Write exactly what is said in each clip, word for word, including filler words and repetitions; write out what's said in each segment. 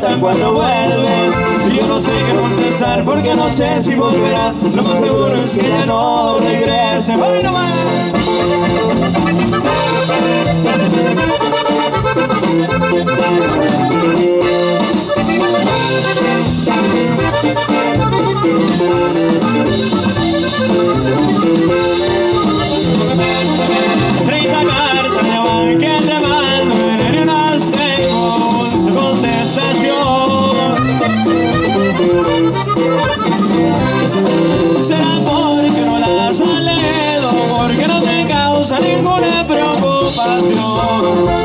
preguntan cuándo vuelves y yo no sé qué contestar porque no sé si volverás. Lo más seguro es que ya no regrese. ¡Ay, no más! Treinta cartas de van que te mando, en unas tengo su contestación. Será porque no las has leído, porque no te causa ninguna preocupación.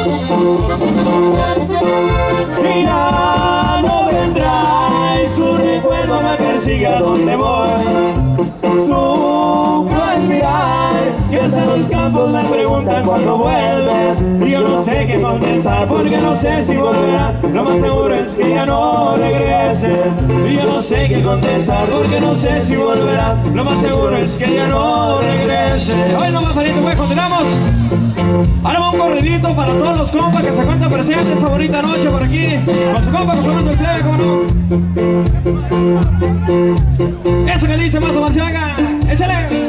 Y ya no vendrá y su recuerdo me persigue a donde voy. Sufro al mirar que hasta los campos me preguntan cuándo vuelves y yo no sé qué contestar porque no sé si volverás. Lo más seguro es que ya no regreses y yo no sé qué contestar porque no sé si volverás. Lo más seguro es que ya no regreses. Hoy no más saliendo, pues continuamos. Ahora va un corridito para todos los compas que se encuentran presentes esta bonita noche por aquí. Con su compa, con su nuestro plebe, ¿cómo no? Eso que dice más o menos, venga, échale.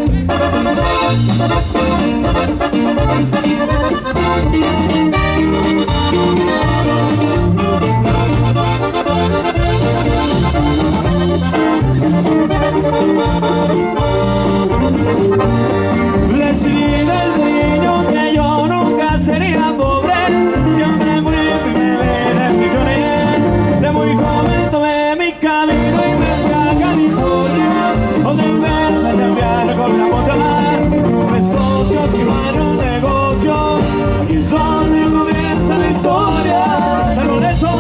Decidí desde niño que yo nunca sería pobre. Siempre fui primer de misiones. De muy joven tomé mi camino y me fui a California, donde empecé a cambiar con la moda. Tuve socios y varios negocios. Aquí es donde comienza la historia. Pero de eso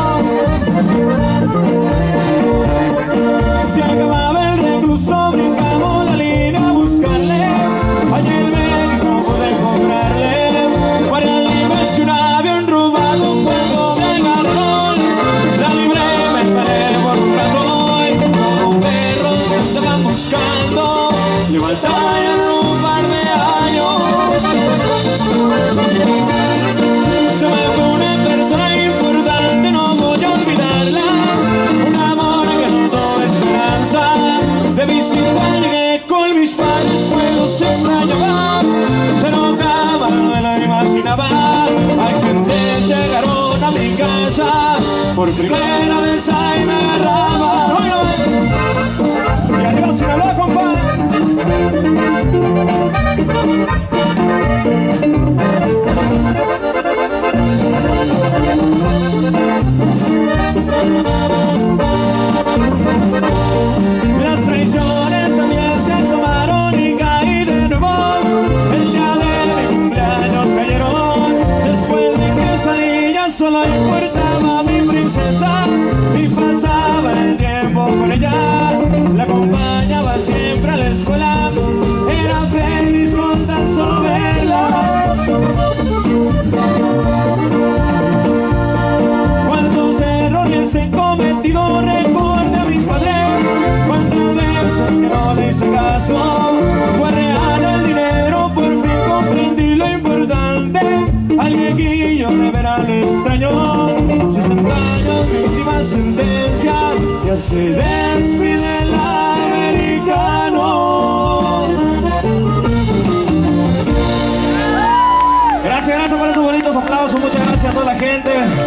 se acababa el recluso, brincamos la línea a buscarle. Allí en México pude encontrarle varias libres y un avión robado. Cuando me agarraron, la libré, me esperé por un rato y como un perro me estaban buscando. Le batallaron un par de años. Se me fue una persona importante, no voy a olvidarla. Un amor que no tuvo esperanza. De visita llegué con mis padres, pues se extrañaba, pero jamás me lo imaginaba. Hay gente llegaron a mi casa, por primera vez ahí me agarraba. Y adiós, sin hablar, compa. Las traiciones también se asomaron y caí de nuevo. El día de mi cumpleaños cayeron. Después de que salí ya solo importaba mi princesa y pasaba el tiempo con ella. La acompañaba siempre a la escuela, era feliz con tan solo verla. Cuántos errores he cometido, recuerda a mi padre. Cuántas veces que no le hice caso. Fue real el dinero, por fin comprendí lo importante. Al viejillo de veras le extrañó. sesenta años de última sentencia, ya se despide el americano. Gracias, gracias por esos bonitos aplausos. Muchas gracias a toda la gente.